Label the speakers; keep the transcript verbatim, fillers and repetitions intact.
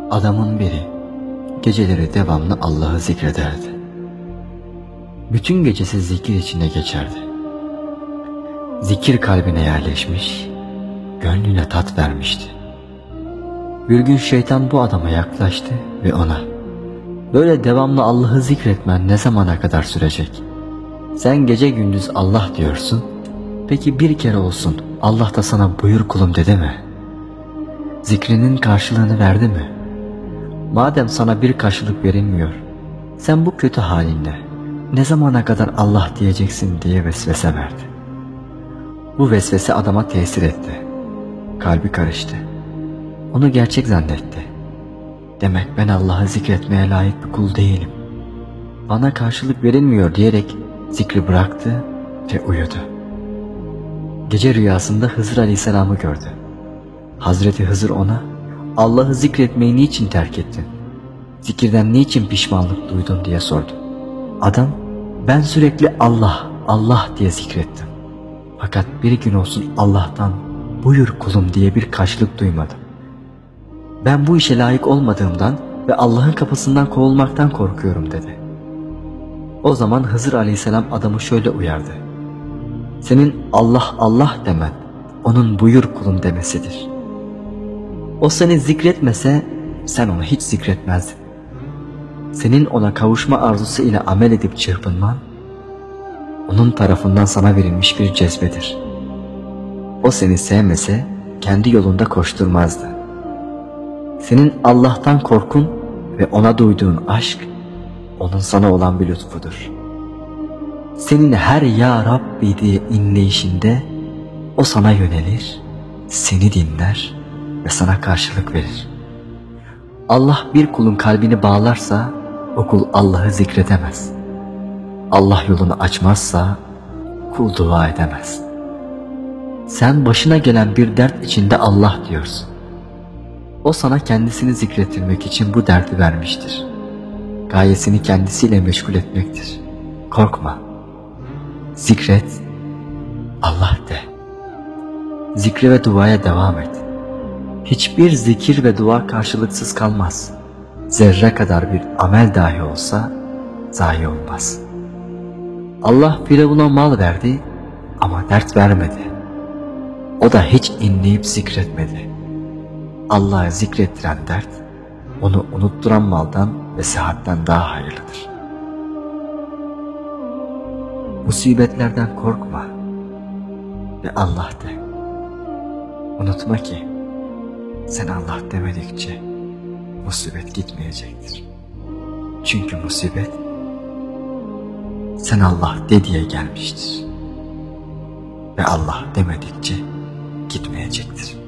Speaker 1: Adamın biri geceleri devamlı Allah'ı zikrederdi. Bütün gecesi zikir içinde geçerdi. Zikir kalbine yerleşmiş, gönlüne tat vermişti. Bir gün şeytan bu adama yaklaştı ve ona, "Böyle devamlı Allah'ı zikretmen ne zamana kadar sürecek? Sen gece gündüz Allah diyorsun, peki bir kere olsun Allah da sana buyur kulum dedi mi? Zikrinin karşılığını verdi mi? Madem sana bir karşılık verilmiyor, sen bu kötü halinde ne zamana kadar Allah diyeceksin?" diye vesvese verdi. Bu vesvese adama tesir etti. Kalbi karıştı. Onu gerçek zannetti. Demek ben Allah'ı zikretmeye layık bir kul değilim. Bana karşılık verilmiyor diyerek zikri bıraktı ve uyudu. Gece rüyasında Hızır Aleyhisselam'ı gördü. Hazreti Hızır ona, "Allah'ı zikretmeyi niçin terk ettin? Zikirden niçin pişmanlık duydun?" diye sordu. Adam, "Ben sürekli Allah, Allah diye zikrettim. Fakat bir gün olsun Allah'tan buyur kulum diye bir karşılık duymadım. Ben bu işe layık olmadığımdan ve Allah'ın kapısından kovulmaktan korkuyorum" dedi. O zaman Hızır Aleyhisselam adamı şöyle uyardı: "Senin Allah Allah demen, onun buyur kulum demesidir. O seni zikretmese sen onu hiç zikretmezdin. Senin ona kavuşma arzusu ile amel edip çırpınman, onun tarafından sana verilmiş bir cezbedir. O seni sevmese kendi yolunda koşturmazdı. Senin Allah'tan korkun ve ona duyduğun aşk, onun sana olan bir lütfudur. Senin her ya Rabbi diye inleyişinde o sana yönelir, seni dinler ve sana karşılık verir. Allah bir kulun kalbini bağlarsa o kul Allah'ı zikredemez. Allah yolunu açmazsa kul dua edemez. Sen başına gelen bir dert içinde Allah diyorsun. O sana kendisini zikrettirmek için bu derdi vermiştir. Gayesini kendisiyle meşgul etmektir. Korkma. Zikret, Allah de. Zikre ve duaya devam et. Hiçbir zikir ve dua karşılıksız kalmaz. Zerre kadar bir amel dahi olsa zayi olmaz. Allah Firavun'a mal verdi ama dert vermedi. O da hiç inleyip zikretmedi. Allah'ı zikrettiren dert, onu unutturan maldan ve sıhhatten daha hayırlıdır. Musibetlerden korkma ve Allah de. Unutma ki sen Allah demedikçe musibet gitmeyecektir. Çünkü musibet sen Allah de diye gelmiştir ve Allah demedikçe gitmeyecektir.